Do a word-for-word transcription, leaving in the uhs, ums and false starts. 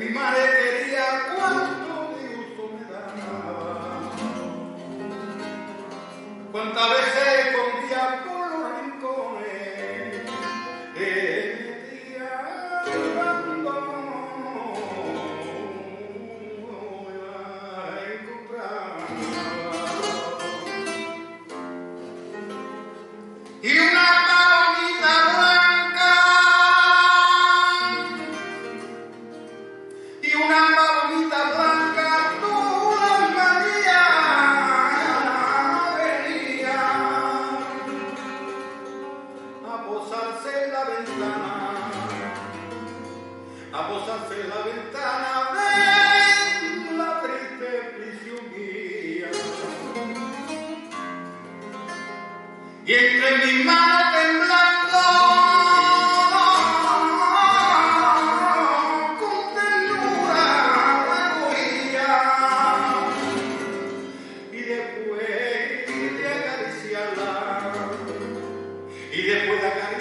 mi madre quería cuánto disgusto me daba. Cuántas veces escondía por los rincones, eh, metía cuando la encontraba. Y una palomita blanca, y una palomita blanca, todas María venía a posarse en la ventana, a posarse en la ventana de la triste prisión mía. Y entre mis manos temblando, con ternura la cogía, y después de acariciarla, y después de acariciarla,